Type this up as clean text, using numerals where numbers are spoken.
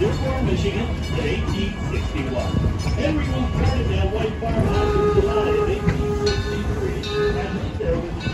Stillwater, Michigan in 1861. Henry was born in that white farmhouse in July of 1863 and lived there with